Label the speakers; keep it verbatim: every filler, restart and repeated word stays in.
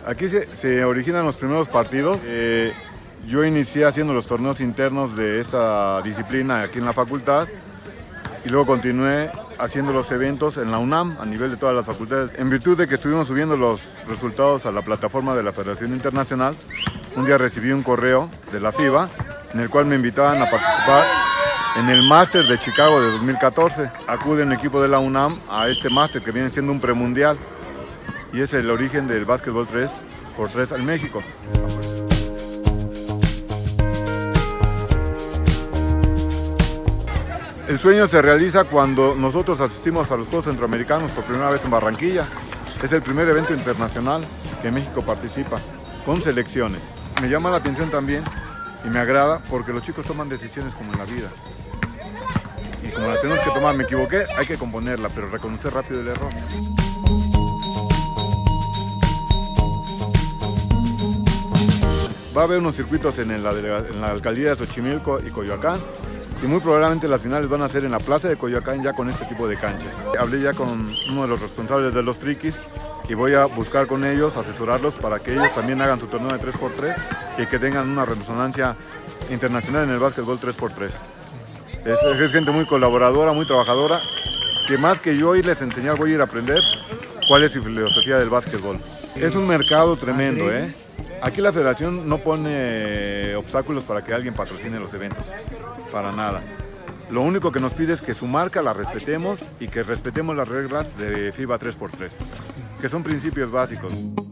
Speaker 1: Aquí se, se originan los primeros partidos. Eh, yo inicié haciendo los torneos internos de esta disciplina aquí en la facultad y luego continué haciendo los eventos en la UNAM a nivel de todas las facultades. En virtud de que estuvimos subiendo los resultados a la plataforma de la Federación Internacional, un día recibí un correo de la FIBA en el cual me invitaban a participar en el Máster de Chicago de dos mil catorce. Acude un equipo de la UNAM a este máster que viene siendo un premundial y es el origen del básquetbol tres por tres en México. El sueño se realiza cuando nosotros asistimos a los Juegos Centroamericanos por primera vez en Barranquilla. Es el primer evento internacional que México participa, con selecciones. Me llama la atención también y me agrada porque los chicos toman decisiones como en la vida. Y como las tenemos que tomar, me equivoqué, hay que componerla, pero reconocer rápido el error. Va a haber unos circuitos en la, en la alcaldía de Xochimilco y Coyoacán. Y muy probablemente las finales van a ser en la plaza de Coyoacán ya con este tipo de canchas. Hablé ya con uno de los responsables de los Triquis y voy a buscar con ellos, asesorarlos para que ellos también hagan su torneo de tres por tres y que tengan una resonancia internacional en el básquetbol tres por tres. Es, es gente muy colaboradora, muy trabajadora, que más que yo irles a enseñar voy a ir a aprender cuál es su filosofía del básquetbol. Es un mercado tremendo, ¿eh? Aquí la federación no pone obstáculos para que alguien patrocine los eventos, para nada. Lo único que nos pide es que su marca la respetemos y que respetemos las reglas de FIBA tres por tres, que son principios básicos.